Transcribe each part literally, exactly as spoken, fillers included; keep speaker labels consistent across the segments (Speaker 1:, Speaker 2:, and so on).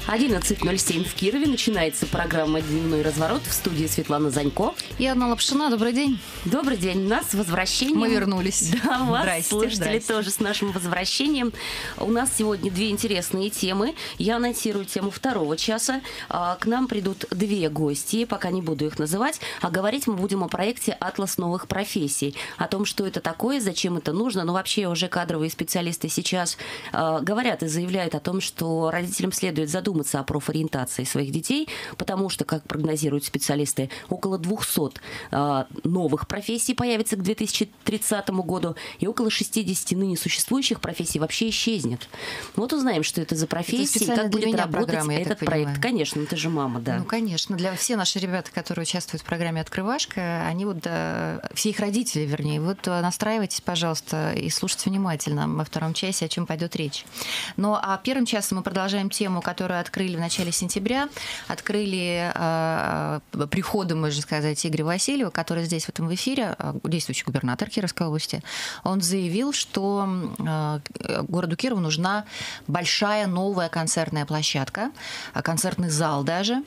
Speaker 1: одиннадцать ноль семь в Кирове. Начинается программа «Дневной разворот». В студии Светлана Занько.
Speaker 2: И Анна Лапшина. Добрый день.
Speaker 1: Добрый день. Нас с возвращением.
Speaker 2: Мы вернулись.
Speaker 1: Да, вас,
Speaker 2: здрасте,
Speaker 1: слушатели,
Speaker 2: здрасте.
Speaker 1: тоже с нашим возвращением. У нас сегодня две интересные темы. Я анонсирую тему второго часа. К нам придут две гости, пока не буду их называть. А говорить мы будем о проекте «Атлас новых профессий». О том, что это такое, зачем это нужно. Но вообще уже кадровые специалисты сейчас говорят и заявляют о том, что родителям следует задуматься о профориентации своих детей, потому что, как прогнозируют специалисты, около двухсот э, новых профессий появится к две тысячи тридцатому году, и около шестидесяти ныне существующих профессий вообще исчезнет. Вот узнаем, что это за профессии,
Speaker 2: это
Speaker 1: как будет работать
Speaker 2: я
Speaker 1: этот проект. Конечно, ты же мама, да.
Speaker 2: Ну, конечно. Для все наши ребята, которые участвуют в программе «Открывашка», они вот, да, все их родители, вернее, вот настраивайтесь, пожалуйста, и слушайте внимательно во втором часе, о чем пойдет речь. Ну, а первым часом мы продолжаем тему, которую открыли в начале сентября, открыли э, приходом, можно сказать, Игоря Васильева, который здесь в этом эфире, действующий губернатор Кировской области. Он заявил, что э, городу Кирову нужна большая новая концертная площадка, концертный зал даже.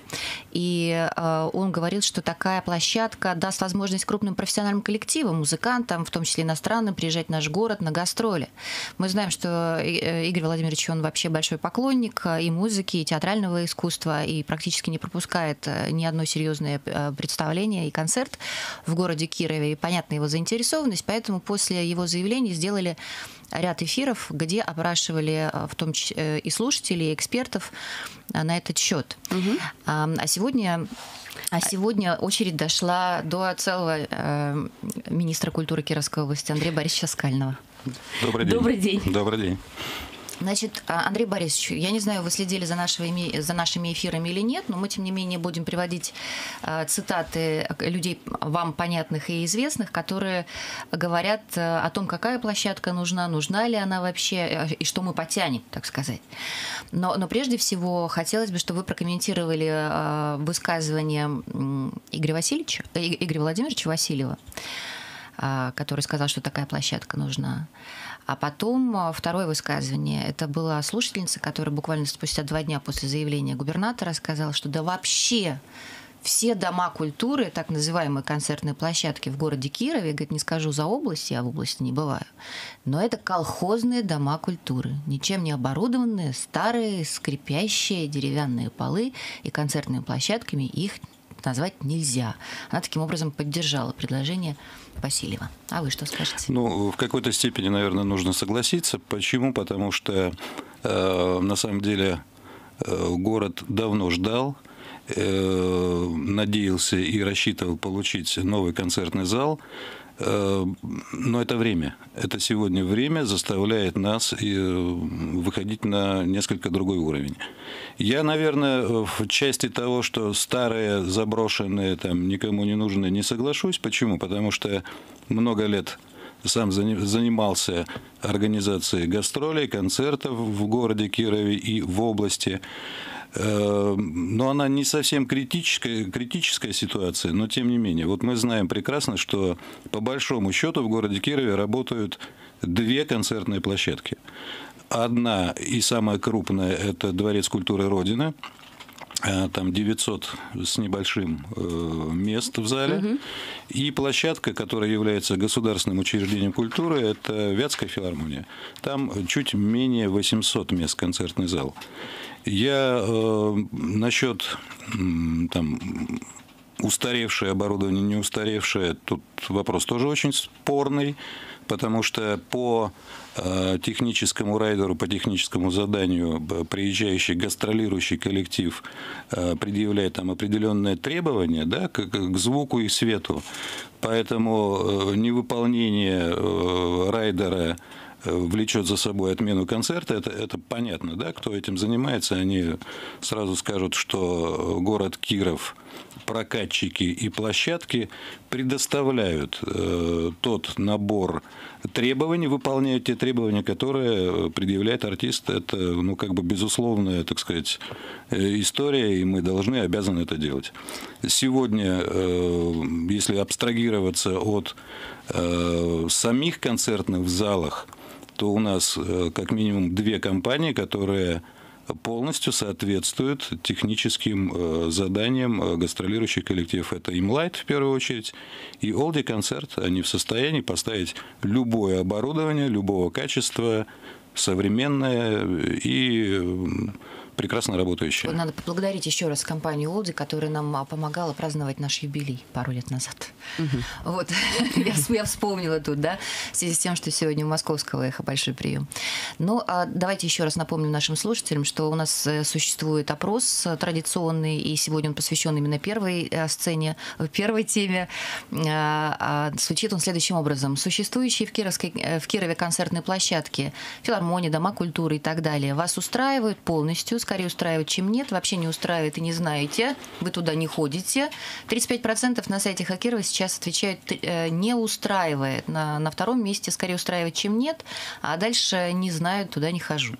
Speaker 2: И э, он говорит, что такая площадка даст возможность крупным профессиональным коллективам, музыкантам, в том числе иностранным, приезжать в наш город на гастроли. Мы знаем, что Игорь Владимирович, он вообще большой поклонник и музыки, и театрального искусства, и практически не пропускает ни одно серьезное представление и концерт в городе Кирове. И понятна его заинтересованность, поэтому после его заявления сделали ряд эфиров, где опрашивали в том числе и слушателей, и экспертов на этот счет. Угу. А сегодня... А сегодня очередь дошла до целого э, министра культуры Кировской области Андрея Борисовича Скального.
Speaker 3: Добрый день.
Speaker 1: Добрый день.
Speaker 3: Добрый день.
Speaker 2: Значит, Андрей Борисович, я не знаю, вы следили за нашими, за нашими эфирами или нет, но мы, тем не менее, будем приводить э, цитаты людей, вам понятных и известных, которые говорят э, о том, какая площадка нужна, нужна ли она вообще, э, и что мы потянем, так сказать. Но, но прежде всего хотелось бы, чтобы вы прокомментировали э, высказывание Игоря Васильевича, э, Игоря Владимировича Васильева, э, который сказал, что такая площадка нужна. А потом второе высказывание. Это была слушательница, которая буквально спустя два дня после заявления губернатора сказала, что да вообще все дома культуры, так называемые концертные площадки в городе Кирове, говорит, не скажу за область, я в области не бываю, но это колхозные дома культуры, ничем не оборудованные, старые, скрипящие деревянные полы, и концертными площадками их назвать нельзя. Она таким образом поддержала предложение Васильева. А вы что скажете?
Speaker 3: Ну, в какой-то степени, наверное, нужно согласиться. Почему? Потому что э, на самом деле э, город давно ждал, э, надеялся и рассчитывал получить новый концертный зал. Но это время. Это сегодня время заставляет нас выходить на несколько другой уровень. Я, наверное, в части того, что старые, заброшенные, там, никому не нужны, не соглашусь. Почему? Потому что много лет сам занимался организацией гастролей, концертов в городе Кирове и в области. Но она не совсем критическая, критическая ситуация, но тем не менее. Вот мы знаем прекрасно, что по большому счету в городе Кирове работают две концертные площадки. Одна и самая крупная – это Дворец культуры Родины. Там девятьсот с небольшим мест в зале. Угу. И площадка, которая является государственным учреждением культуры, это Вятская филармония. Там чуть менее восьмисот мест концертный зал. Я э, насчет э, там, устаревшее оборудование, не устаревшее, тут вопрос тоже очень спорный, потому что по э, техническому райдеру, по техническому заданию приезжающий, гастролирующий коллектив э, предъявляет там определенные требования, да, к, к звуку и свету. Поэтому э, невыполнение э, райдера влечет за собой отмену концерта, это, это понятно, да, кто этим занимается, они сразу скажут, что город Киров, прокатчики и площадки предоставляют э, тот набор требований, выполняют те требования, которые предъявляет артист. Это, ну, как бы безусловная, так сказать, история, и мы должны, обязаны это делать. Сегодня, э, если абстрагироваться от э, самих концертных залах, то у нас как минимум две компании, которые полностью соответствует техническим заданиям гастролирующих коллективов. Это Imlight в первую очередь и Oldie концерт. Они в состоянии поставить любое оборудование, любого качества, современное и прекрасно работающее.
Speaker 2: Надо поблагодарить еще раз компанию Oldie, которая нам помогала праздновать наш юбилей пару лет назад. Угу. Вот, я, я вспомнила тут, да, в связи с тем, что сегодня у московского эхо большой прием. Ну, а давайте еще раз напомним нашим слушателям, что у нас существует опрос традиционный, и сегодня он посвящен именно первой сцене, первой теме. Звучит он следующим образом. Существующие в, Кировской, в Кирове концертные площадки, филармонии, дома культуры и так далее вас устраивают полностью? Скорее устраивает, чем нет. Вообще не устраивает и не знаете. Вы туда не ходите. тридцать пять процентов на сайте Хакирова сейчас отвечают «не устраивает». На, на втором месте скорее устраивает, чем нет. А дальше не знаю, туда не хожу.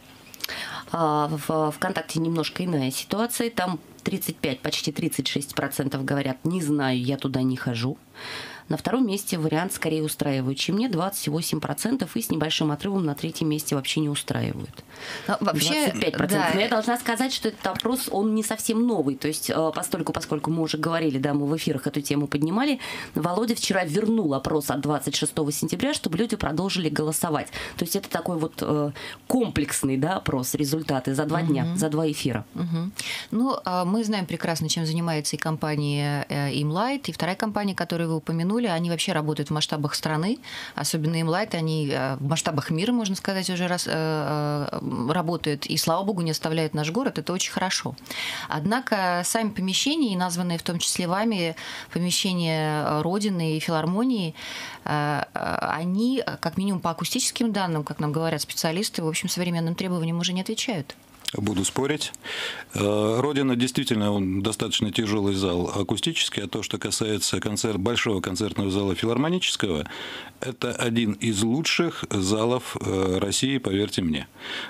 Speaker 1: В ВКонтакте немножко иная ситуация. Там тридцать пять, почти тридцать шесть процентов говорят «не знаю, я туда не хожу». На втором месте вариант скорее устраивает, чем нет, двадцать восемь процентов, и с небольшим отрывом на третьем месте вообще не устраивают. Но вообще, двадцать пять процентов. Да. Но я должна сказать, что этот опрос, он не совсем новый. То есть, постольку, поскольку мы уже говорили, да, мы в эфирах эту тему поднимали, Володя вчера вернул опрос от двадцать шестого сентября, чтобы люди продолжили голосовать. То есть это такой вот комплексный, да, опрос, результаты за два угу. дня, за два эфира.
Speaker 2: Угу. Ну, мы знаем прекрасно, чем занимается и компания Imlight, и вторая компания, которую вы упомянули, они вообще работают в масштабах страны, особенно Imlight, они в масштабах мира, можно сказать, уже раз, э, работают, и, слава богу, не оставляют наш город, это очень хорошо. Однако сами помещения, названные в том числе вами, помещения Родины и филармонии, э, они, как минимум по акустическим данным, как нам говорят специалисты, в общем, современным требованиям уже не отвечают.
Speaker 3: Буду спорить. Родина действительно он достаточно тяжелый зал акустический, а то, что касается концерт, большого концертного зала филармонического, это один из лучших залов России, поверьте мне.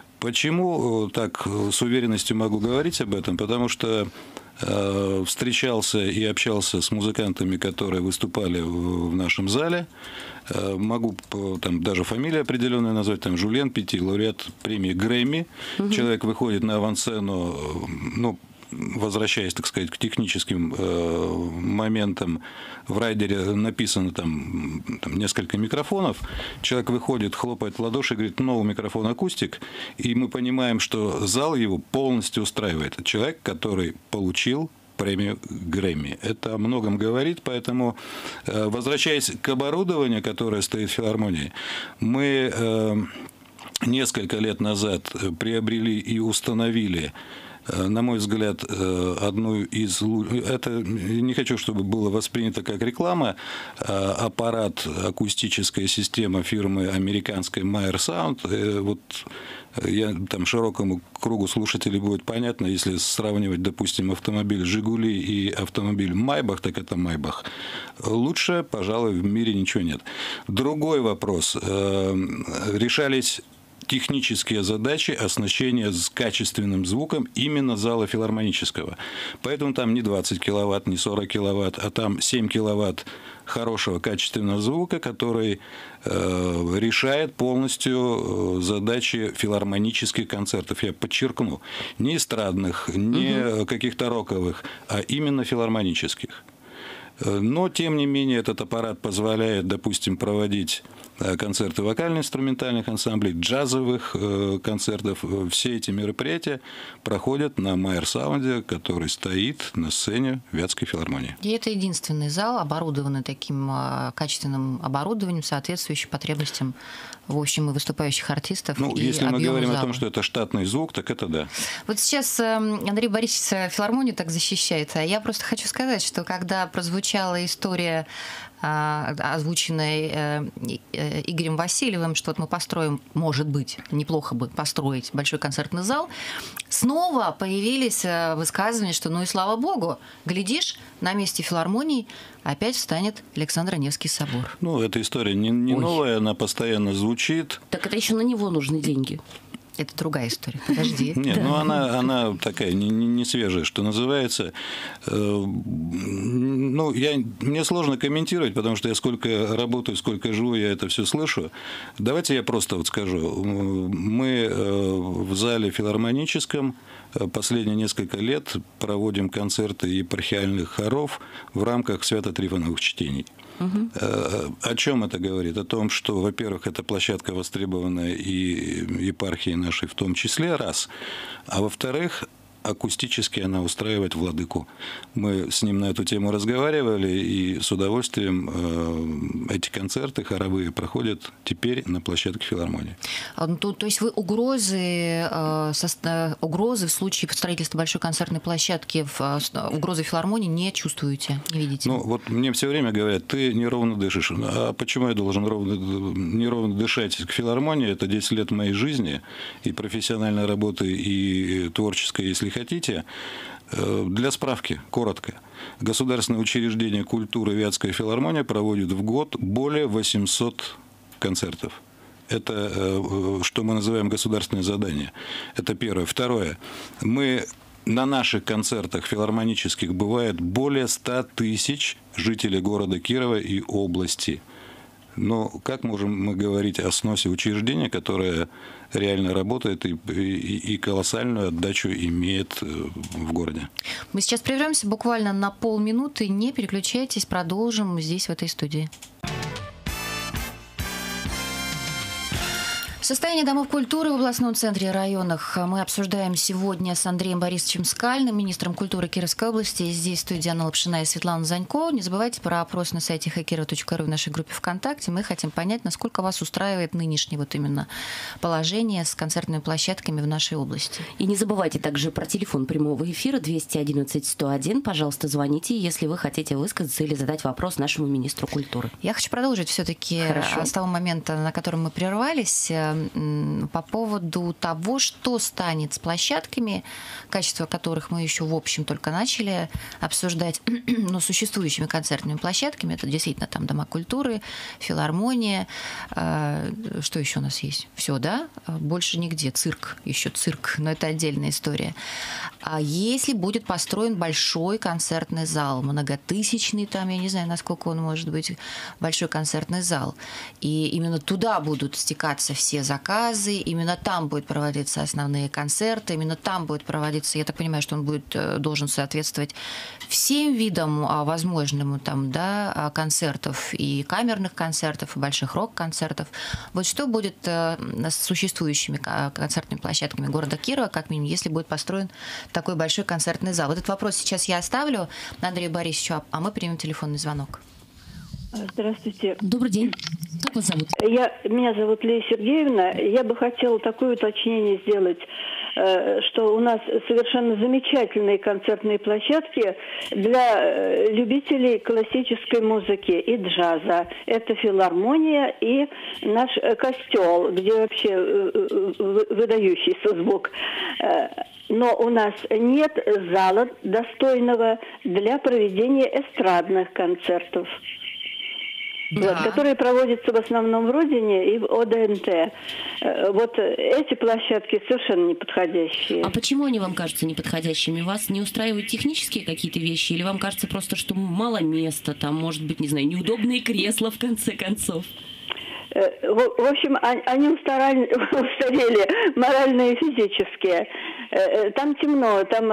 Speaker 3: Почему так с уверенностью могу говорить об этом? Потому что встречался и общался с музыкантами, которые выступали в нашем зале. Могу там даже фамилии определенные назвать, там Жюльен Петти, лауреат премии Грэмми. Угу. Человек выходит на авансцену, ну, возвращаясь, так сказать, к техническим э, моментам, в райдере написано там, там несколько микрофонов, человек выходит, хлопает в ладоши и говорит: новый микрофон акустик, и мы понимаем, что зал его полностью устраивает. Человек, который получил премию Грэмми. Это о многом говорит, поэтому, возвращаясь к оборудованию, которое стоит в филармонии, мы э, несколько лет назад приобрели и установили, на мой взгляд, одну из... Это не хочу, чтобы было воспринято как реклама. Аппарат, акустическая система фирмы американской Meyer Sound. Вот я, там широкому кругу слушателей будет понятно, если сравнивать, допустим, автомобиль «Жигули» и автомобиль «Майбах», так это «Майбах». Лучше, пожалуй, в мире ничего нет. Другой вопрос. Решались технические задачи оснащения с качественным звуком именно зала филармонического. Поэтому там не двадцать киловатт, не сорок киловатт, а там семь киловатт хорошего качественного звука, который э, решает полностью задачи филармонических концертов. Я подчеркну, не эстрадных, не угу. каких-то роковых, а именно филармонических. Но, тем не менее, этот аппарат позволяет, допустим, проводить концерты вокально-инструментальных ансамблей, джазовых концертов. Все эти мероприятия проходят на Meyer Sound, который стоит на сцене Вятской филармонии.
Speaker 2: И это единственный зал, оборудованный таким качественным оборудованием, соответствующим потребностям, в общем, и выступающих артистов.
Speaker 3: Ну,
Speaker 2: и
Speaker 3: если мы говорим
Speaker 2: зала.
Speaker 3: о том, что это штатный звук, так это да.
Speaker 2: Вот сейчас Андрей Борисович филармонию так защищает, а я просто хочу сказать, что когда прозвучала история, озвученная Игорем Васильевым, что вот мы построим, может быть, неплохо бы построить большой концертный зал, снова появились высказывания, что ну и слава богу, глядишь, на месте филармонии опять встанет Александро-Невский собор.
Speaker 3: Ну, эта история не, не новая, она постоянно звучит.
Speaker 1: Так это еще на него нужны деньги.
Speaker 2: Это другая история. Подожди.
Speaker 3: Нет, ну она, она такая не, не свежая, что называется. Ну, я, мне сложно комментировать, потому что я сколько работаю, сколько живу, я это все слышу. Давайте я просто вот скажу. Мы в зале филармоническом последние несколько лет проводим концерты епархиальных хоров в рамках свято-трифоновых чтений. Угу. О чем это говорит? О том, что, во-первых, эта площадка востребованная и епархии нашей в том числе, раз. А во-вторых, акустически она устраивает владыку. Мы с ним на эту тему разговаривали, и с удовольствием эти концерты хоровые проходят теперь на площадке филармонии.
Speaker 2: То, то есть вы угрозы, со, угрозы в случае строительства большой концертной площадки, угрозы филармонии не чувствуете, не видите?
Speaker 3: Ну, вот мне все время говорят, ты неровно дышишь. А почему я должен ровно, неровно дышать к филармонии? Это десять лет моей жизни, и профессиональной работы, и творческой, если хотите. Для справки, коротко. Государственное учреждение культуры Вятская филармония проводит в год более восьмисот концертов. Это, что мы называем, государственное задание. Это первое. Второе. Мы на наших концертах филармонических бывает более ста тысяч жителей города Кирова и области. Но как можем мы говорить о сносе учреждения, которое реально работает и, и, и колоссальную отдачу имеет в городе?
Speaker 2: Мы сейчас прервемся буквально на полминуты. Не переключайтесь, продолжим здесь, в этой студии. Состояние домов культуры в областном центре и районах мы обсуждаем сегодня с Андреем Борисовичем Скальным, министром культуры Кировской области. Здесь в студии Анна Лапшина и Светлана Занько. Не забывайте про опрос на сайте хакирова точка ру в нашей группе ВКонтакте. Мы хотим понять, насколько вас устраивает нынешнее вот именно положение с концертными площадками в нашей области.
Speaker 1: И не забывайте также про телефон прямого эфира двести одиннадцать сто один. Пожалуйста, звоните, если вы хотите высказаться или задать вопрос нашему министру культуры.
Speaker 2: Я хочу продолжить все-таки с того момента, на котором мы прервались, по поводу того, что станет с площадками, качество которых мы еще, в общем, только начали обсуждать, но существующими концертными площадками. Это действительно там дома культуры, филармония. Что еще у нас есть? Все, да? Больше нигде. Цирк. Еще цирк. Но это отдельная история. А если будет построен большой концертный зал, многотысячный там, я не знаю, насколько он может быть, большой концертный зал, и именно туда будут стекаться все заказы, именно там будут проводиться основные концерты, именно там будет проводиться, я так понимаю, что он будет, должен соответствовать всем видам возможным там, да, концертов, и камерных концертов, и больших рок-концертов. Вот что будет с существующими концертными площадками города Кирова, как минимум, если будет построен такой большой концертный зал? Вот этот вопрос сейчас я оставлю Андрею Борисовичу, а мы примем телефонный звонок.
Speaker 4: Здравствуйте.
Speaker 1: Добрый день. Как вас зовут?
Speaker 4: Я, меня зовут Лея Сергеевна. Я бы хотела такое уточнение сделать, что у нас совершенно замечательные концертные площадки для любителей классической музыки и джаза. Это филармония и наш костел, где вообще выдающийся звук. Но у нас нет зала достойного для проведения эстрадных концертов. Да. Вот, которые проводятся в основном в Родине и в О Д Н Т. Вот эти площадки совершенно неподходящие.
Speaker 1: А почему они вам кажутся неподходящими? Вас не устраивают технические какие-то вещи? Или вам кажется просто, что мало места, там, может быть, не знаю, неудобные кресла, в конце концов?
Speaker 4: В общем, они устарели, устарели морально и физически. Там темно, там,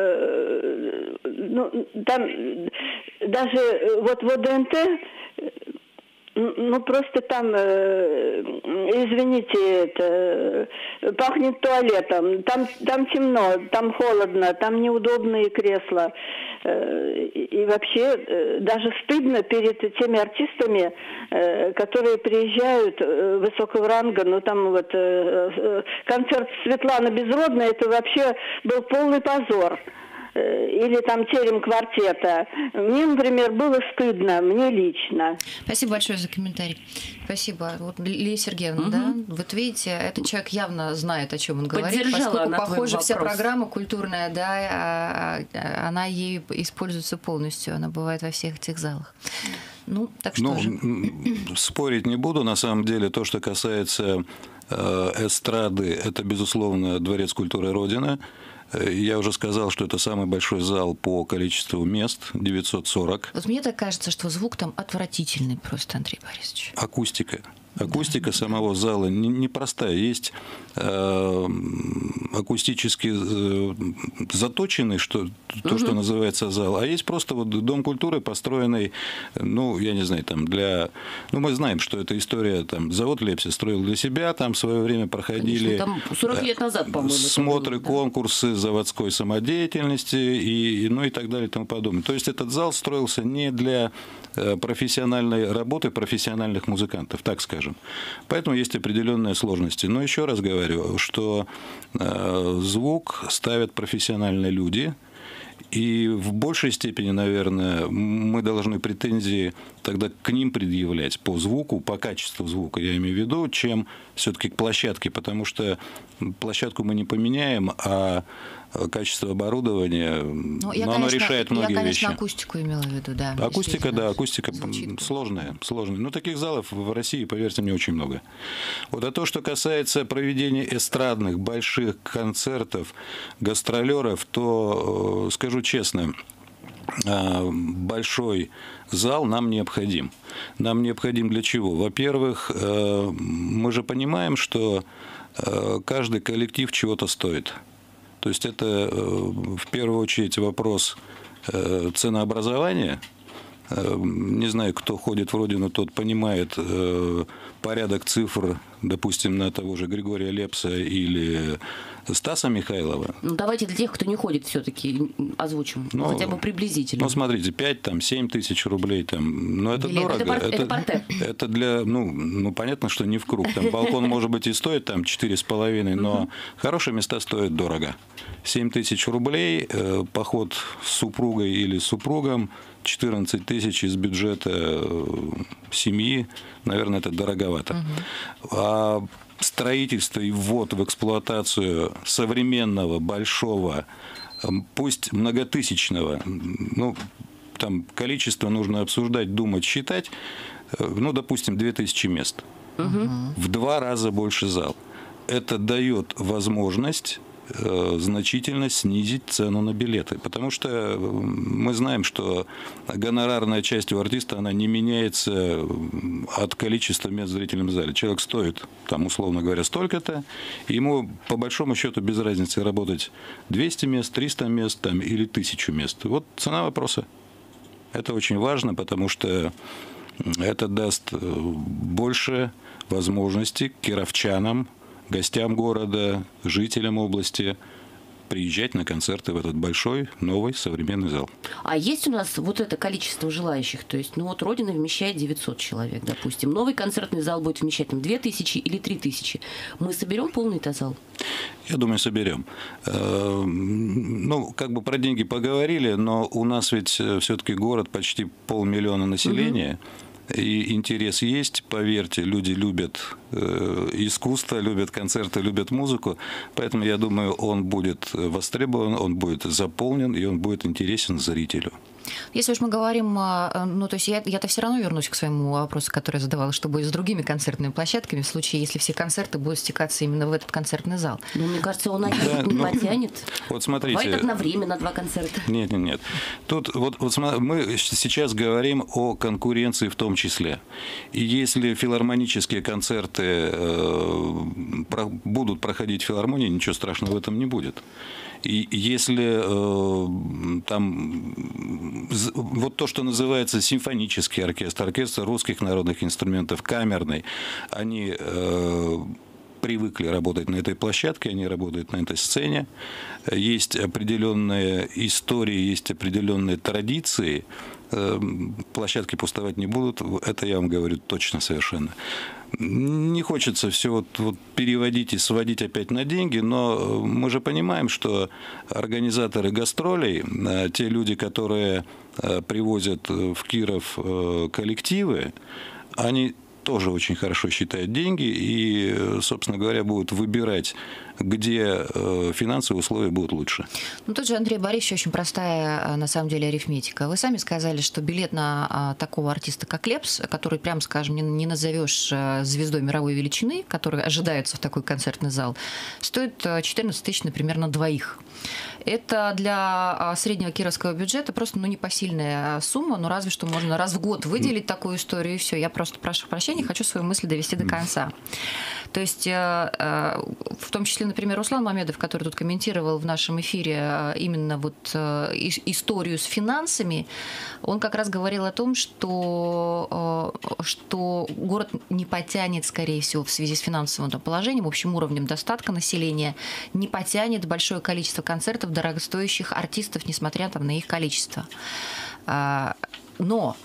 Speaker 4: ну, там даже вот в О Д Н Т, ну, просто там, э, извините, это, пахнет туалетом. Там, там темно, там холодно, там неудобные кресла. Э, и вообще э, даже стыдно перед теми артистами, э, которые приезжают э, высокого ранга. Ну, там вот э, э, концерт Светланы Безродной, это вообще был полный позор. Или там терем квартета. Мне, например, было стыдно, мне лично.
Speaker 2: Спасибо большое за комментарий. Спасибо. Вот Лилия Сергеевна, угу. да? Вот видите, этот человек явно знает, о чем он говорит, поскольку, похоже, вся программа культурная, да, она ей используется полностью, она бывает во всех этих залах. Ну, так что
Speaker 3: ну,
Speaker 2: же.
Speaker 3: Спорить не буду. На самом деле, то, что касается эстрады, это, безусловно, Дворец культуры Родины. Я уже сказал, что это самый большой зал по количеству мест, девятьсот сорок.
Speaker 2: Вот мне так кажется, что звук там отвратительный просто, Андрей Борисович.
Speaker 3: Акустика. Акустика да, самого да. зала непростая. Есть э, акустически э, заточенный, что, то, угу. что называется зал, а есть просто вот дом культуры, построенный, ну, я не знаю, там для... Ну, мы знаем, что эта история, там, завод Лепси строил для себя, там в свое время проходили...
Speaker 1: Конечно, там сорок лет назад, по-моему.
Speaker 3: Смотры,
Speaker 1: было,
Speaker 3: конкурсы
Speaker 1: да?
Speaker 3: заводской самодеятельности, и, ну, и так далее, и тому подобное. То есть этот зал строился не для профессиональной работы профессиональных музыкантов, так скажем. Поэтому есть определенные сложности. Но еще раз говорю, что э, звук ставят профессиональные люди, и в большей степени, наверное, мы должны претензии тогда к ним предъявлять по звуку, по качеству звука, я имею в виду, чем все-таки к площадке, потому что площадку мы не поменяем, а качество оборудования, ну, я, но оно конечно, решает многие вещи. Я, конечно,
Speaker 2: вещи. акустику имела в виду, да.
Speaker 3: Акустика, да, акустика
Speaker 2: звучит. сложная,
Speaker 3: сложная. Но таких залов в России, поверьте мне, очень много. Вот а то, что касается проведения эстрадных больших концертов, гастролеров, то, скажу честно, большой зал нам необходим. Нам необходим для чего? Во-первых, мы же понимаем, что каждый коллектив чего-то стоит. То есть это в первую очередь вопрос ценообразования. Не знаю, кто ходит в родину, тот понимает порядок цифр, допустим, на того же Григория Лепса или Стаса Михайлова.
Speaker 1: Ну, давайте для тех, кто не ходит, все-таки озвучим, ну, хотя бы приблизительно.
Speaker 3: Ну, смотрите, пять-семь тысяч рублей, там, ну, это
Speaker 1: Билет.
Speaker 3: дорого.
Speaker 1: Это, это, это,
Speaker 3: это для, ну, ну, понятно, что не в круг. Там балкон, может быть, и стоит там четыре с половиной, но хорошие места стоят дорого. семь тысяч рублей, э, поход с супругой или с супругом, четырнадцать тысяч из бюджета семьи, наверное, это дороговато. А строительство и ввод в эксплуатацию современного, большого, пусть многотысячного, ну, там количество нужно обсуждать, думать, считать, ну, допустим, две тысячи мест. Угу. В два раза больше зал. Это дает возможность значительно снизить цену на билеты. Потому что мы знаем, что гонорарная часть у артиста, она не меняется от количества мест в зрительном зале. Человек стоит, там, условно говоря, столько-то, и ему, по большому счету, без разницы работать двести мест, триста мест там, или тысячу мест. Вот цена вопроса. Это очень важно, потому что это даст больше возможностей кировчанам, гостям города, жителям области приезжать на концерты в этот большой, новый, современный зал.
Speaker 1: А есть у нас вот это количество желающих? То есть, ну вот Родина вмещает девятьсот человек, допустим. Новый концертный зал будет вмещать там две тысячи или три тысячи. Мы соберем полный-то зал?
Speaker 3: Я думаю, соберем. Ну, как бы про деньги поговорили, но у нас ведь все-таки город почти полмиллиона населения. Угу. И интерес есть, поверьте, люди любят э, искусство, любят концерты, любят музыку, поэтому, я думаю, он будет востребован, он будет заполнен, и он будет интересен зрителю.
Speaker 2: Если уж мы говорим, ну, то есть я, я-то все равно вернусь к своему вопросу, который я задавала, что будет с другими концертными площадками в случае, если все концерты будут стекаться именно в этот концертный зал.
Speaker 1: Ну, мне кажется, он один да, не ну, потянет.
Speaker 3: Вот смотрите.
Speaker 1: Бывает одновременно два концерта.
Speaker 3: Нет, нет, нет. Тут вот, вот мы сейчас говорим о конкуренции в том числе. И если филармонические концерты э, про, будут проходить в филармонии, ничего страшного в этом не будет. И если э, там вот то, что называется симфонический оркестр, оркестр русских народных инструментов, камерный, они э, привыкли работать на этой площадке, они работают на этой сцене. Есть определенные истории, есть определенные традиции. Площадки пустовать не будут, это я вам говорю точно совершенно. Не хочется все вот, вот переводить и сводить опять на деньги, но мы же понимаем, что организаторы гастролей, те люди, которые привозят в Киров коллективы, они тоже очень хорошо считает деньги и, собственно говоря, будут выбирать, где финансовые условия будут лучше.
Speaker 2: Ну, тут же, Андрей Борисович, очень простая, на самом деле, арифметика. Вы сами сказали, что билет на такого артиста, как Лепс, который, прямо скажем, не назовешь звездой мировой величины, который ожидается в такой концертный зал, стоит четырнадцать тысяч, например, на двоих. Это для среднего кировского бюджета просто ну, непосильная сумма, но разве что можно раз в год выделить такую историю, и все. Я просто прошу прощения, хочу свою мысль довести до конца. То есть, в том числе, например, Руслан Мамедов, который тут комментировал в нашем эфире именно вот историю с финансами, он как раз говорил о том, что, что город не потянет, скорее всего, в связи с финансовым положением, общим уровнем достатка населения, не потянет большое количество концертов дорогостоящих артистов, несмотря там, на их количество. Но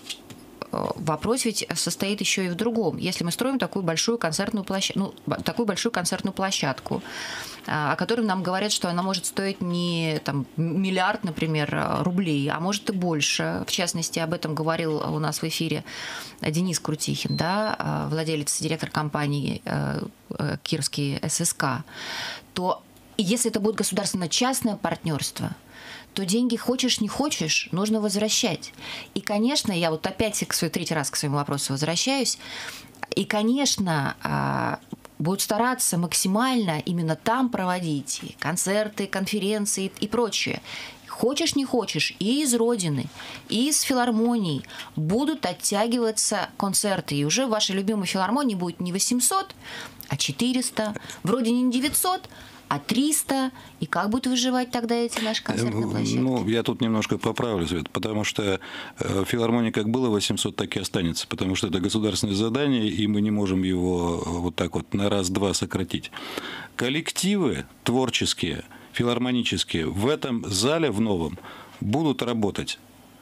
Speaker 2: вопрос ведь состоит еще и в другом. Если мы строим такую большую концертную площадку, ну, такую большую концертную площадку, о которой нам говорят, что она может стоить не там, миллиард, например, рублей, а может и больше. В частности, об этом говорил у нас в эфире Денис Крутихин, да, владелец, директор компании Кировский ССК, то если это будет государственно-частное партнерство, то деньги хочешь, не хочешь, нужно возвращать. И, конечно, я вот опять к своему третий раз к своему вопросу возвращаюсь, и, конечно, будут стараться максимально именно там проводить концерты, конференции и прочее. Хочешь, не хочешь, и из Родины, и из филармоний будут оттягиваться концерты. И уже в вашей любимой филармонии будет не восемьсот, а четыреста, в Родине не девятьсот, а триста, и как будут выживать тогда эти наши концертные площадки?
Speaker 3: Ну, я тут немножко поправлю, Свет, потому что филармония как было восемьсот, так и останется, потому что это государственное задание, и мы не можем его вот так вот на раз-два сократить. Коллективы творческие, филармонические в этом зале, в новом, будут работать.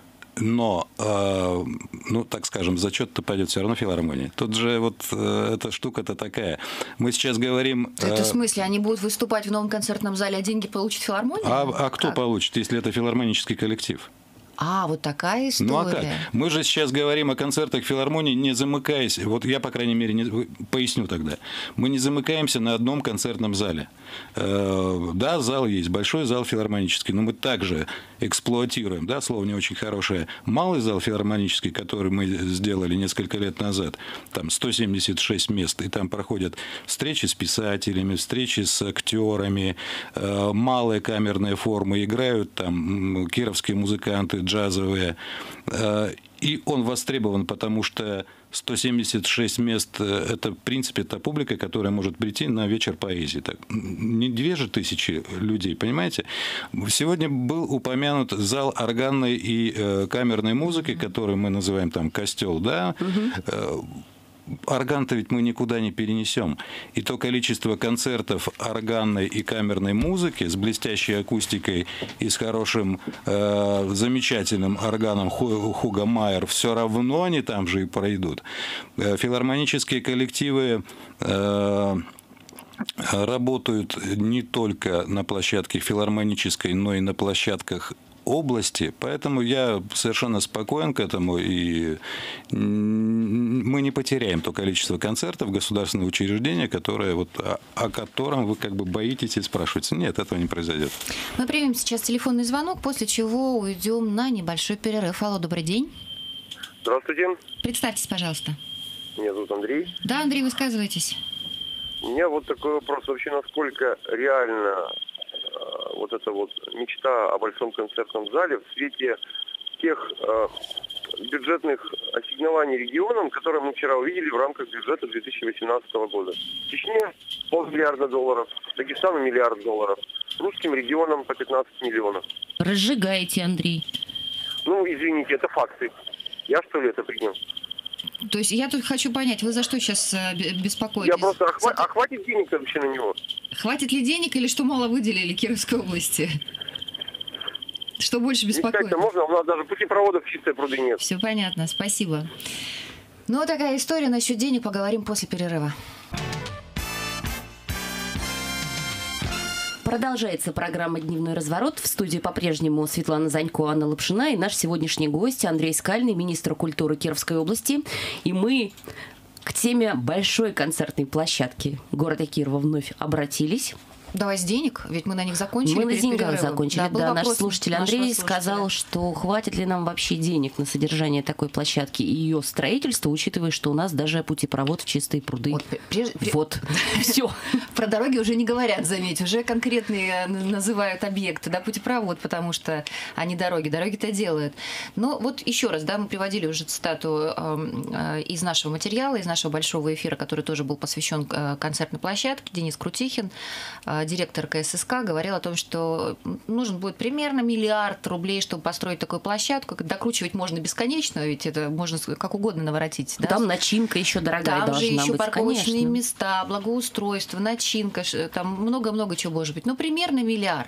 Speaker 3: Но, э, ну, так скажем, зачет-то пойдет все равно филармонии. Тут же вот э, эта штука-то такая. Мы сейчас говорим...
Speaker 2: Э, это в смысле? Они будут выступать в новом концертном зале, а деньги получит филармония?
Speaker 3: А, а кто как? Получит, если это филармонический коллектив?
Speaker 2: А, вот такая история.
Speaker 3: Ну а как? Мы же сейчас говорим о концертах филармонии, не замыкаясь. Вот я, по крайней мере, не, поясню тогда. Мы не замыкаемся на одном концертном зале. Э, да, зал есть, большой зал филармонический, но мы также эксплуатируем, да, слово не очень хорошее, малый зал филармонический, который мы сделали несколько лет назад, там сто семьдесят шесть мест, и там проходят встречи с писателями, встречи с актерами, э, малые камерные формы, играют там кировские музыканты, джазовые, э, и он востребован, потому что сто семьдесят шесть мест – это, в принципе, та публика, которая может прийти на вечер поэзии. Так, не две же тысячи людей, понимаете? Сегодня был упомянут зал органной и э, камерной музыки, который мы называем там «Костел», да? Угу. Орган-то ведь мы никуда не перенесем. И то количество концертов органной и камерной музыки с блестящей акустикой и с хорошим, э, замечательным органом Хуга Майер все равно они там же и пройдут. Филармонические коллективы э, работают не только на площадке филармонической, но и на площадках области, поэтому я совершенно спокоен к этому, и мы не потеряем то количество концертов государственного учреждения, которое вот, о, о котором вы как бы боитесь и спрашиваете. Нет, этого не произойдет.
Speaker 2: Мы примем сейчас телефонный звонок, после чего уйдем на небольшой перерыв. Алло, добрый день.
Speaker 5: Здравствуйте.
Speaker 2: Представьтесь, пожалуйста.
Speaker 5: Меня зовут Андрей.
Speaker 2: Да, Андрей, высказывайтесь.
Speaker 5: У меня вот такой вопрос. Вообще, насколько реально вот эта вот мечта о большом концертном зале в свете тех э, бюджетных ассигнований регионам, которые мы вчера увидели в рамках бюджета две тысячи восемнадцатого года. Чечне полмиллиарда долларов, Дагестану миллиард долларов, русским регионам по пятнадцать миллионов.
Speaker 1: Разжигаете, Андрей.
Speaker 5: Ну, извините, это факты. Я что ли это принял?
Speaker 2: То есть я тут хочу понять, вы за что сейчас беспокоитесь?
Speaker 5: Я просто, а, хва- а хватит денег вообще на него?
Speaker 2: Хватит ли денег или что мало выделили Кировской области? Что больше беспокоит?
Speaker 5: Не можно, у нас даже путепроводов в Чистые пруды нет.
Speaker 2: Все понятно, спасибо. Ну, вот такая история. Насчет денег поговорим после перерыва.
Speaker 1: Продолжается программа «Дневной разворот». В студии по-прежнему Светлана Занько, Анна Лапшина и наш сегодняшний гость Андрей Скальный, министр культуры Кировской области. И мы К теме большой концертной площадки города Кирова вновь обратились.
Speaker 2: Давай с денег, ведь мы на них закончили.
Speaker 1: Мы на деньгах закончили, да. да наш слушатель Андрей сказал, что хватит ли нам вообще денег на содержание такой площадки и ее строительство, учитывая, что у нас даже путепровод в Чистые пруды. Вот, прежде, вот. все.
Speaker 2: Про дороги уже не говорят, заметь, уже конкретные называют объекты, да, путепровод, потому что они дороги, дороги-то делают. Но вот еще раз, да, мы приводили уже цитату э, из нашего материала, из нашего большого эфира, который тоже был посвящен концертной площадке, Денис Крутихин, директор ка эс эс ка, говорил о том, что нужен будет примерно миллиард рублей, чтобы построить такую площадку. Докручивать можно бесконечно, ведь это можно как угодно наворотить. Да?
Speaker 1: Там начинка еще дорогая
Speaker 2: там
Speaker 1: должна быть.
Speaker 2: Там же еще парковочные
Speaker 1: конечно.
Speaker 2: места, благоустройство, начинка, там много-много чего может быть. Ну, примерно миллиард.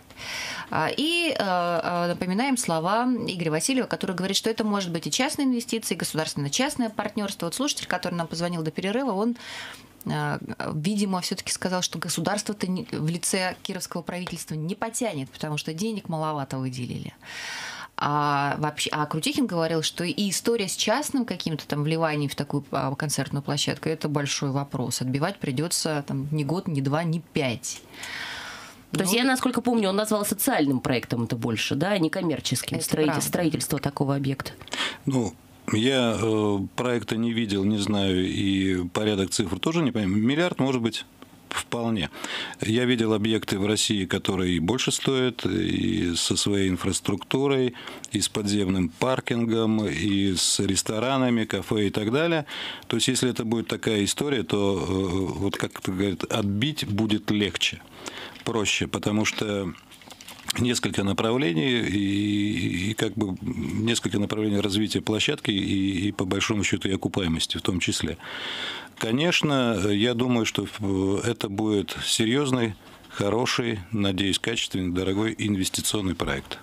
Speaker 2: И напоминаем слова Игоря Васильева, который говорит, что это может быть и частные инвестиции, и государственно-частное партнерство. Вот слушатель, который нам позвонил до перерыва, он видимо, все-таки сказал, что государство-то в лице кировского правительства не потянет, потому что денег маловато выделили. А, вообще, а Крутихин говорил, что и история с частным каким-то там вливанием в такую концертную площадку – это большой вопрос. Отбивать придется там не год, не два, не пять.
Speaker 1: То ну, есть я, насколько помню, он назвал социальным проектом это больше, да, а не коммерческим строитель, строительство такого объекта.
Speaker 3: Ну, я э, проекта не видел, не знаю, и порядок цифр тоже не понимаю. Миллиард, может быть, вполне. Я видел объекты в России, которые больше стоят, и со своей инфраструктурой, и с подземным паркингом, и с ресторанами, кафе и так далее. То есть, если это будет такая история, то, э, вот как это говорят, отбить будет легче, проще, потому что несколько направлений и, и как бы несколько направлений развития площадки и, и по большому счету и окупаемости в том числе. Конечно, я думаю, что это будет серьезный, хороший, надеюсь, качественный, дорогой инвестиционный проект.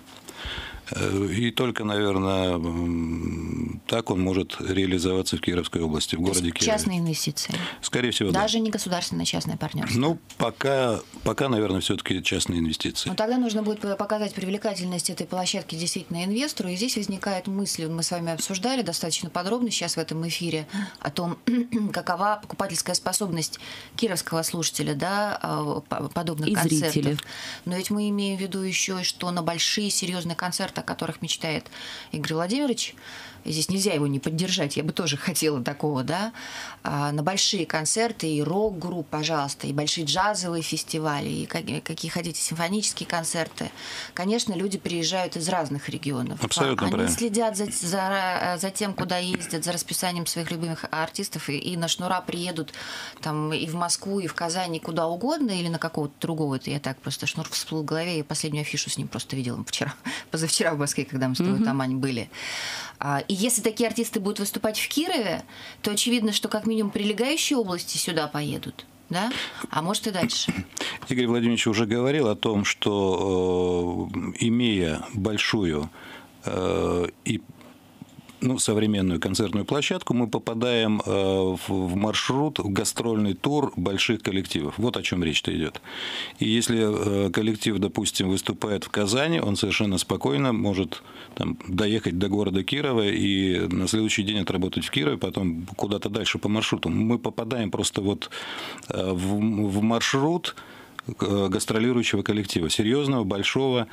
Speaker 3: И только, наверное, так он может реализоваться в Кировской области, в
Speaker 2: То
Speaker 3: городе
Speaker 2: есть
Speaker 3: Кирове.
Speaker 2: Частные инвестиции?
Speaker 3: Скорее всего,
Speaker 2: Даже
Speaker 3: да.
Speaker 2: не государственное частное партнерство?
Speaker 3: Ну, пока, пока наверное, все-таки частные инвестиции.
Speaker 2: Но тогда нужно будет показать привлекательность этой площадки действительно инвестору. И здесь возникает мысль, мы с вами обсуждали достаточно подробно сейчас в этом эфире, о том, какова покупательская способность кировского слушателя, да, подобных
Speaker 1: и
Speaker 2: концертов.
Speaker 1: Зрители.
Speaker 2: Но ведь мы имеем в виду еще, что на большие серьезные концерты, о которых мечтает Игорь Владимирович, здесь нельзя его не поддержать, я бы тоже хотела такого, да, а, на большие концерты и рок-групп, пожалуйста, и большие джазовые фестивали, и какие хотите симфонические концерты. Конечно, люди приезжают из разных регионов.
Speaker 3: Абсолютно
Speaker 2: Они
Speaker 3: правильно.
Speaker 2: следят за, за, за тем, куда ездят, за расписанием своих любимых артистов, и, и на шнура приедут там и в Москву, и в Казань, и куда угодно, или на какого-то другого. Это я так просто шнур всплыл в голове, я последнюю афишу с ним просто видела вчера, позавчера в Москве, когда мы с тобой mm-hmm. там, Ань, были. И если такие артисты будут выступать в Кирове, то очевидно, что как минимум прилегающие области сюда поедут. Да? А может и дальше.
Speaker 3: Игорь Владимирович уже говорил о том, что, имея большую и ну, современную концертную площадку, мы попадаем в маршрут, в гастрольный тур больших коллективов. Вот о чем речь-то идет. И если коллектив, допустим, выступает в Казани, он совершенно спокойно может там, доехать до города Кирова и на следующий день отработать в Кирове, потом куда-то дальше по маршруту. Мы попадаем просто вот в, в маршрут гастролирующего коллектива, серьезного, большого.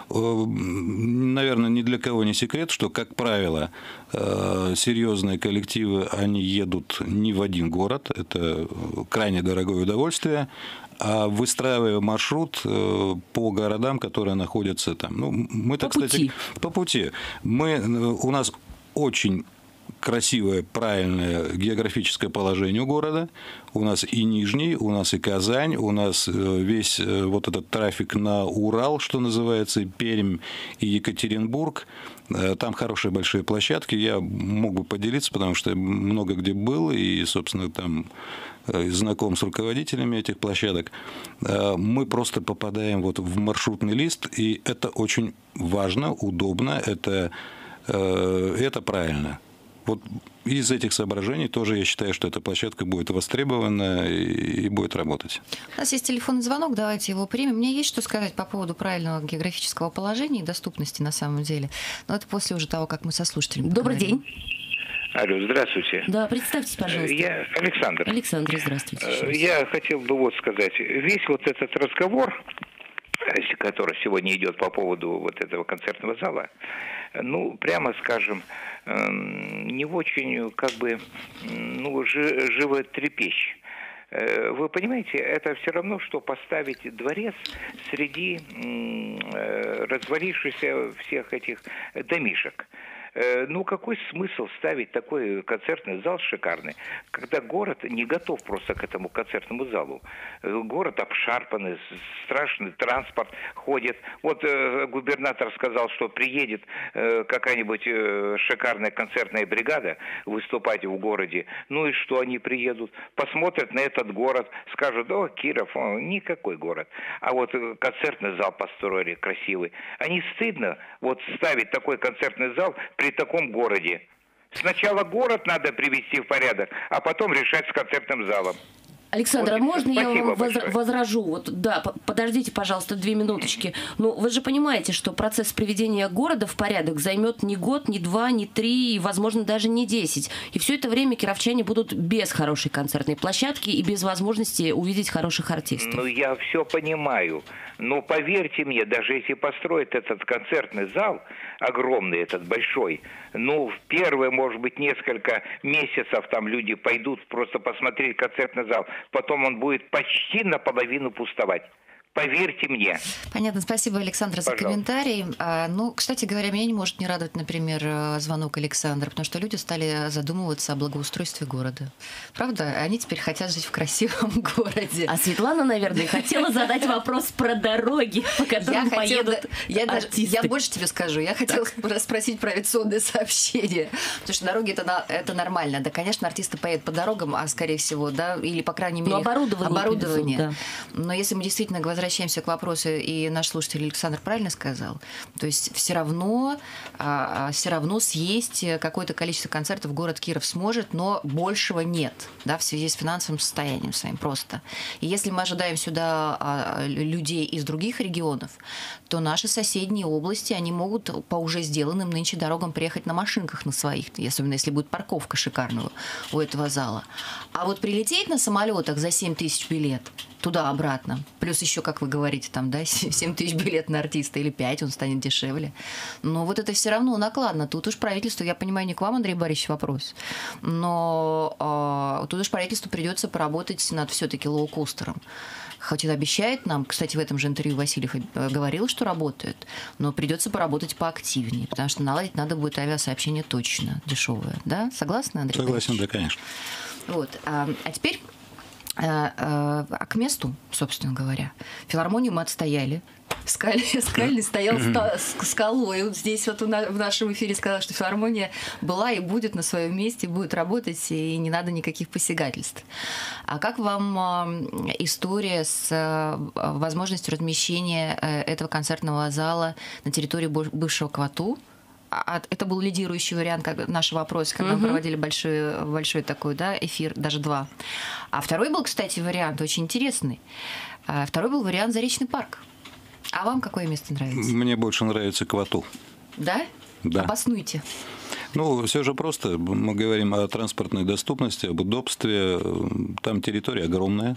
Speaker 3: Наверное, ни для кого не секрет, что, как правило, серьезные коллективы, они едут не в один город, это крайне дорогое удовольствие, а выстраивая маршрут по городам, которые находятся там. Ну, мы-то,
Speaker 1: по
Speaker 3: кстати,
Speaker 1: пути.
Speaker 3: По пути. Мы, у нас очень красивое, правильное географическое положение у города. У нас и Нижний, у нас и Казань, у нас весь вот этот трафик на Урал, что называется, и Пермь, и Екатеринбург. Там хорошие большие площадки. Я мог бы поделиться, потому что много где был, и, собственно, там знаком с руководителями этих площадок. Мы просто попадаем вот в маршрутный лист, и это очень важно, удобно, это, это правильно. Вот из этих соображений тоже я считаю, что эта площадка будет востребована и будет работать.
Speaker 2: У нас есть телефонный звонок, давайте его примем. Мне есть что сказать по поводу правильного географического положения и доступности на самом деле. Но это после уже того, как мы со слушателями
Speaker 1: Добрый
Speaker 2: поговорим.
Speaker 1: день.
Speaker 6: Алло, здравствуйте.
Speaker 1: Да, представьтесь, пожалуйста.
Speaker 6: Я Александр.
Speaker 1: Александр, здравствуйте.
Speaker 6: Я хотел бы вот сказать, весь вот этот разговор, который сегодня идет по поводу вот этого концертного зала, ну, прямо скажем, не очень, как бы, ну, животрепещущий. Вы понимаете, это все равно, что поставить дворец среди развалившихся всех этих домишек. Ну, какой смысл ставить такой концертный зал шикарный, когда город не готов просто к этому концертному залу? Город обшарпанный, страшный транспорт ходит. Вот э, губернатор сказал, что приедет э, какая-нибудь э, шикарная концертная бригада выступать в городе. Ну и что они приедут? Посмотрят на этот город, скажут: о, Киров, о, никакой город. А вот концертный зал построили красивый. А не стыдно вот ставить такой концертный зал при таком городе? Сначала город надо привести в порядок, а потом решать с концертным залом.
Speaker 1: Александр,
Speaker 6: вот,
Speaker 1: а можно я вам
Speaker 6: большое.
Speaker 1: возражу? Вот, да, подождите, пожалуйста, две минуточки. Ну, вы же понимаете, что процесс приведения города в порядок займет не год, не два, не три, и, возможно, даже не десять. И все это время кировчане будут без хорошей концертной площадки и без возможности увидеть хороших артистов.
Speaker 6: Ну, я все понимаю. Но поверьте мне, даже если построить этот концертный зал, огромный этот, большой, ну, в первые, может быть, несколько месяцев там люди пойдут просто посмотреть концертный зал. Потом он будет почти наполовину пустовать. Поверьте мне.
Speaker 2: Понятно. Спасибо, Александр, за
Speaker 6: Пожалуйста.
Speaker 2: комментарий. А, ну, кстати говоря, меня не может не радовать, например, звонок Александра, потому что люди стали задумываться о благоустройстве города. Правда? Они теперь хотят жить в красивом городе.
Speaker 1: А Светлана, наверное, хотела задать вопрос про дороги, по которым
Speaker 2: я
Speaker 1: поедут
Speaker 2: хотела, я, даже, я больше тебе скажу. Я хотела спросить про авиационные сообщения. Потому что дороги это, это нормально. Да, конечно, артисты поедут по дорогам, а скорее всего, да, или, по крайней мере,
Speaker 1: оборудование.
Speaker 2: оборудование.
Speaker 1: Привезут, да.
Speaker 2: Но если мы действительно возвращаемся к вопросу, и наш слушатель Александр правильно сказал, то есть все равно, а, все равно съесть какое-то количество концертов город Киров сможет, но большего нет, да, в связи с финансовым состоянием своим просто. И если мы ожидаем сюда а, людей из других регионов, то наши соседние области, они могут по уже сделанным нынче дорогам приехать на машинках на своих, особенно если будет парковка шикарная у этого зала. А вот прилететь на самолетах за семь тысяч билет туда-обратно, плюс еще, как вы говорите, там, да, семь тысяч билет на артиста или пять, он станет дешевле. Но вот это все равно накладно. Тут уж правительству, я понимаю, не к вам, Андрей Борисович, вопрос, но э, тут уж правительству придется поработать над все-таки лоукостером. Хоть и обещает нам, кстати, в этом же интервью Васильев говорил, что работает, но придется поработать поактивнее, потому что наладить надо будет авиасообщение точно дешевое. Да? Согласны, Андрей
Speaker 3: Согласен,
Speaker 2: Борисович?
Speaker 3: да, конечно.
Speaker 2: Вот. А, а теперь а, а, к месту, собственно говоря. Филармонию мы отстояли. Скальный стоял скалой. Вот здесь вот в нашем эфире сказал, что филармония была и будет на своем месте, будет работать, и не надо никаких посягательств. А как вам история с возможностью размещения этого концертного зала на территории бывшего КВАТУ? Это был лидирующий вариант нашего вопроса, когда uh-huh. мы проводили большой, большой такой, да, эфир, даже два. А второй был, кстати, вариант очень интересный. Второй был вариант Заречный парк. А вам какое место нравится?
Speaker 3: Мне больше нравится КВАТУ.
Speaker 2: Да?
Speaker 3: Да.
Speaker 2: Обоснуйте.
Speaker 3: Ну, все же просто. Мы говорим о транспортной доступности, об удобстве. Там территория огромная.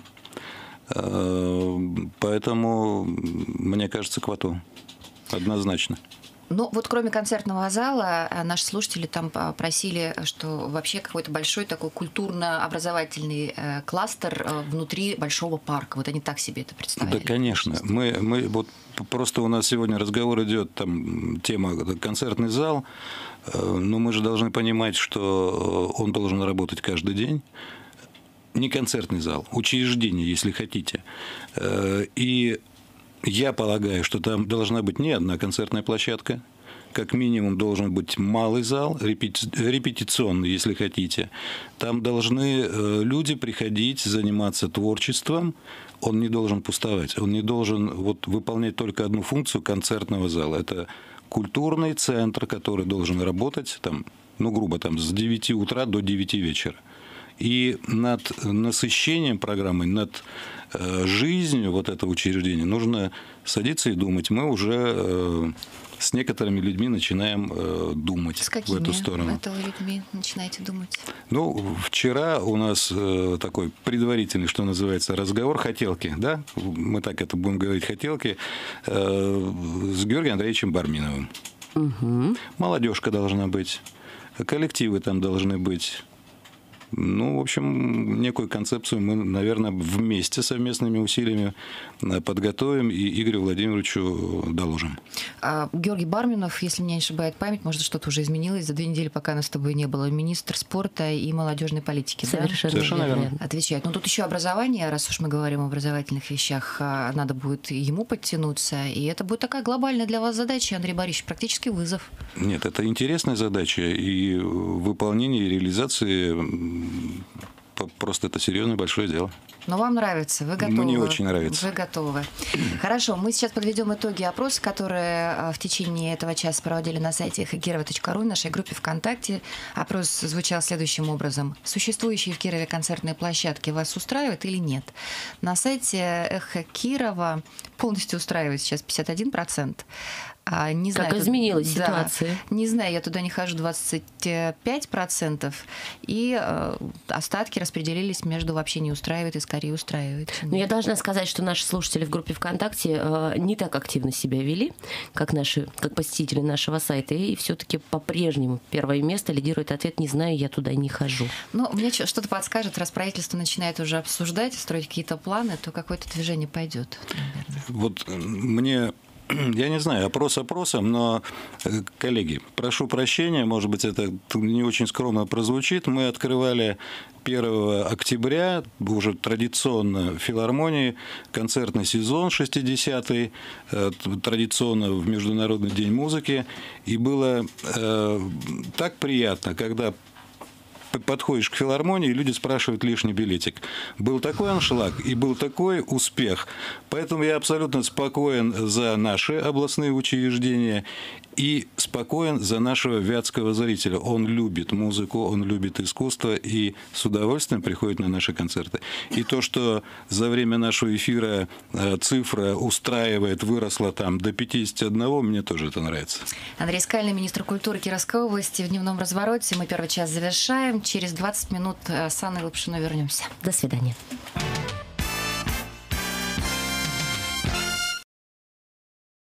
Speaker 3: Поэтому, мне кажется, КВАТУ. Однозначно.
Speaker 2: Ну, вот кроме концертного зала, наши слушатели там просили, что вообще какой-то большой такой культурно-образовательный кластер внутри большого парка. Вот они так себе это представляли.
Speaker 3: Да, конечно. Мы, мы, вот просто у нас сегодня разговор идет, там тема концертный зал, но мы же должны понимать, что он должен работать каждый день. Не концертный зал, учреждение, если хотите. И я полагаю, что там должна быть не одна концертная площадка, как минимум должен быть малый зал, репетиционный, если хотите. Там должны люди приходить, заниматься творчеством. Он не должен пустовать, он не должен вот выполнять только одну функцию концертного зала. Это культурный центр, который должен работать, там, ну, грубо, там, с девяти утра до девяти вечера. И над насыщением программы, над жизнью вот этого учреждения нужно садиться и думать. Мы уже с некоторыми людьми начинаем э, думать
Speaker 2: с какими
Speaker 3: в эту сторону.
Speaker 2: Это вы людьми начинаете думать?
Speaker 3: Ну, вчера у нас э, такой предварительный, что называется, разговор, хотелки, да, мы так это будем говорить, хотелки, э, с Георгием Андреевичем Барминовым. Угу. Молодежка должна быть, коллективы там должны быть. Ну, в общем, некую концепцию мы, наверное, вместе совместными усилиями подготовим и Игорю Владимировичу доложим.
Speaker 2: А Георгий Барминов, если меня не ошибает память, может, что-то уже изменилось за две недели, пока нас с тобой не было, министр спорта и молодежной политики.
Speaker 1: Совершенно,
Speaker 2: да?
Speaker 3: Совершенно верно.
Speaker 2: Отвечает. Ну, тут еще образование, раз уж мы говорим об образовательных вещах, надо будет ему подтянуться, и это будет такая глобальная для вас задача, Андрей Борисович, практически вызов.
Speaker 3: Нет, это интересная задача, и выполнение и реализации просто это серьезное большое дело.
Speaker 2: Но вам нравится, вы готовы.
Speaker 3: Мне очень нравится.
Speaker 2: Вы готовы. Хорошо, мы сейчас подведем итоги опроса, которые в течение этого часа проводили на сайте эхо кирова точка ру, нашей группе ВКонтакте. Опрос звучал следующим образом. Существующие в Кирове концертные площадки вас устраивают или нет? На сайте Эхо Кирова полностью устраивает сейчас пятьдесят один процент. А, не знаю,
Speaker 1: как изменилась
Speaker 2: да,
Speaker 1: ситуация?
Speaker 2: Не знаю, я туда не хожу, двадцать пять процентов. И э, остатки распределились между вообще не устраивает и скорее устраивает.
Speaker 1: Но я должна сказать, что наши слушатели в группе ВКонтакте э, не так активно себя вели, как наши, как посетители нашего сайта. И все-таки по-прежнему первое место лидирует ответ «не знаю, я туда не хожу».
Speaker 2: Ну, мне что-то подскажет, раз правительство начинает уже обсуждать, строить какие-то планы, то какое-то движение пойдет.
Speaker 3: Вот мне... Я не знаю, опрос опросом, но, коллеги, прошу прощения, может быть, это не очень скромно прозвучит. Мы открывали первого октября, уже традиционно в филармонии, концертный сезон шестидесятый, традиционно в Международный день музыки. И было э, так приятно, когда подходишь к филармонии, и люди спрашивают лишний билетик. Был такой аншлаг и был такой успех. Поэтому я абсолютно спокоен за наши областные учреждения и спокоен за нашего вятского зрителя. Он любит музыку, он любит искусство и с удовольствием приходит на наши концерты. И то, что за время нашего эфира цифра устраивает, выросла там до пятидесяти одного, мне тоже это нравится.
Speaker 2: Андрей Скальный, министр культуры Кировской области. В дневном развороте мы первый час завершаем. Через двадцать минут с Анной Лапшиной вернемся.
Speaker 1: До свидания.